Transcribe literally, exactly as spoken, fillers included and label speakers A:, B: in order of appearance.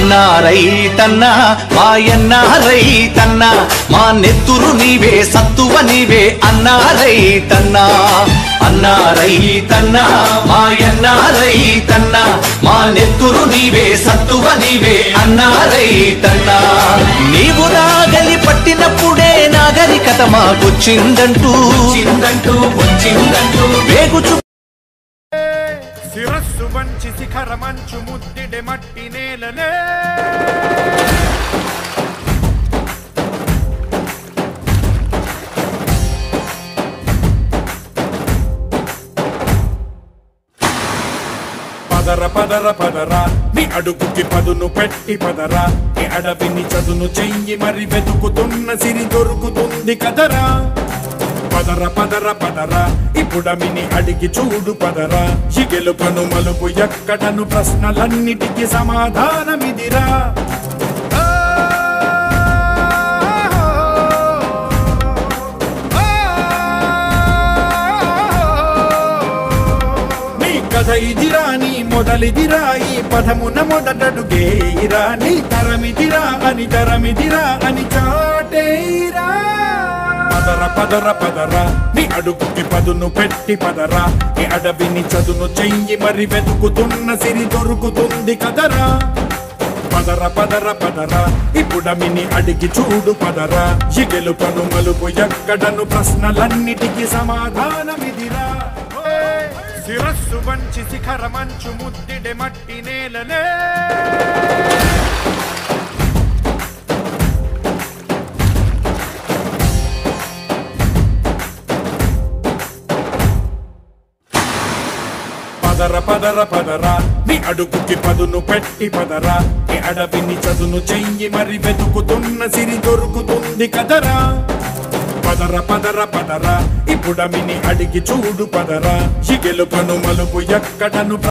A: అన్నా రైతన్నా మాయన్నా రైతన్నా మా నెత్తురు నీవే సత్తువ నీవే అన్నా రైతన్నా అన్నా రైతన్నా మాయన్నా రైతన్నా మా నెత్తురు నీవే సత్తువ నీవే అన్నా రైతన్నా నీవు నాగలి పట్టినప్పుడే నాగరికత మాకొచ్చిందంటూ చిందంటూ వచ్చిందంటూ వేగుచు
B: శిరస్సు వంచి శిఖర మంచు ముద్దిడే మట్టి నేలలే పదర పదర పదరా నీ అడుగుకి పదును పెట్టి పదరా నీ అడవిని చదును చెయ్యి మరి వెతుకుతున్న సిరి దొరుకుతుంది కదరా పదర పదర పదరా ఇప్పుడమిని అడిగి చూడు పదరా గెలుపను మలుపు ఎక్కడను ప్రశ్నలన్నిటికీ సమాధానమిదిరా నీ కథ ఇదిరా నీ మొదలిదిరా ఈ పదమున మొదటడుగేయిరా నీ తరమిదిరా అని తరమిదిరా అని చాటేయిరా పదర పదర పదరా నీ అడుగుకి పదును పెట్టి పదరా నీ అడవిని చదును చెయ్యి మరి వెతుకుతున్న సిరి దొరుకుతుంది కదరా పదర పదర పదరా ఇప్పుడమిని అడిగి చూడు పదరా గెలుపను మలుపు ఎక్కడను ప్రశ్నలన్నిటికీ సమాధానమిదిరా శిరస్సు వంచి శిఖర మంచు ముద్దిడే మట్టి నేలలే పదర పదర పదరా నీ అడుగుకి పదును పెట్టి పదరా నీ అడవిని చదును చెయ్యి మరి వెతుకుతున్న సిరి దొరుకుతుంది కదరా పదర పదర పదరా ఇప్పుడమిని అడిగి చూడు పదరా గెలుపను మలుపు ఎక్కడను